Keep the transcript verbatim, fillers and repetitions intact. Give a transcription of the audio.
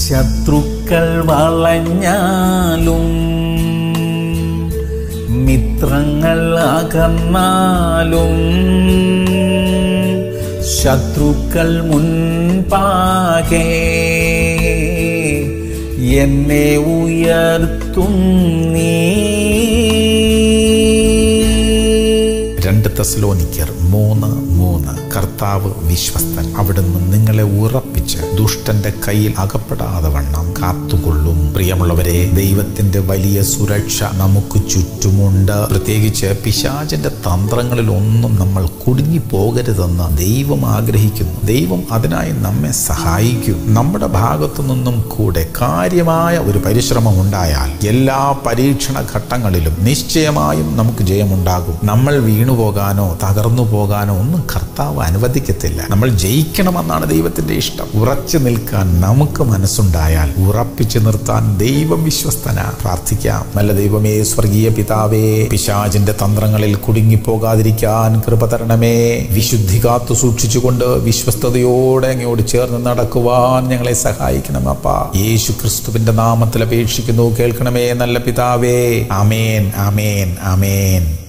ശത്രുക്കൾ വളഞ്ഞാലും മിത്രങ്ങൾ അകന്നാലും ശത്രുക്കൾ മുൻപാകെ എന്നെ ഉയർത്തും നീ. രണ്ട് തെസ്സലോനിക്കർ മൂന്ന് മൂന്ന്. കർത്താവ് വിശ്വസ്തൻ, അവിടുന്ന് നിങ്ങളെ ഉറപ്പിച്ച് ദുഷ്ടന്റെ കയ്യിൽ അകപ്പെടാതെ വണ്ണം കാത്തുകൊള്ളും. പ്രിയമുള്ളവരെ, ദൈവത്തിന്റെ വലിയ സുരക്ഷ നമുക്ക് ചുറ്റുമുണ്ട്. പ്രത്യേകിച്ച് പിശാചിന്റെ തന്ത്രങ്ങളിൽ ഒന്നും നമ്മൾ കുടുങ്ങി പോകരുതെന്ന് ദൈവം ആഗ്രഹിക്കുന്നു. ദൈവം അതിനായി നമ്മെ സഹായിക്കും. നമ്മുടെ ഭാഗത്തു നിന്നും കൂടെ കാര്യമായ ഒരു പരിശ്രമം ഉണ്ടായാൽ എല്ലാ പരീക്ഷണ ഘട്ടങ്ങളിലും നിശ്ചയമായും നമുക്ക് ജയമുണ്ടാകും. നമ്മൾ വീണുപോകാനോ തകർന്നു പോകാനോ ഒന്നും കർത്താവ് അനുവദിക്കത്തില്ല. നമ്മൾ ജയിക്കണമെന്നാണ് ദൈവത്തിന്റെ ഇഷ്ടം. ഉറച്ചു നിൽക്കാൻ നമുക്ക് മനസ്സുണ്ടായാൽ ഉറപ്പിച്ചു നിർത്താൻ ദൈവം വിശ്വസ്തന. പ്രാർത്ഥിക്കാം. നല്ല ദൈവമേ, സ്വർഗീയ പിതാവേ, പിശാചിന്റെ തന്ത്രങ്ങളിൽ കുടുങ്ങിപ്പോകാതിരിക്കാൻ കൃപ തരണമേ. വിശുദ്ധി കാത്തു സൂക്ഷിച്ചുകൊണ്ട് വിശ്വസ്തയോടെ അങ്ങോട് ചേർന്ന് നടക്കുവാൻ ഞങ്ങളെ സഹായിക്കണം അപ്പാ. യേശു ക്രിസ്തുവിന്റെ നാമത്തിൽ അപേക്ഷിക്കുന്നു, കേൾക്കണമേ നല്ല പിതാവേ. ആമേൻ, ആമേൻ, ആമേൻ.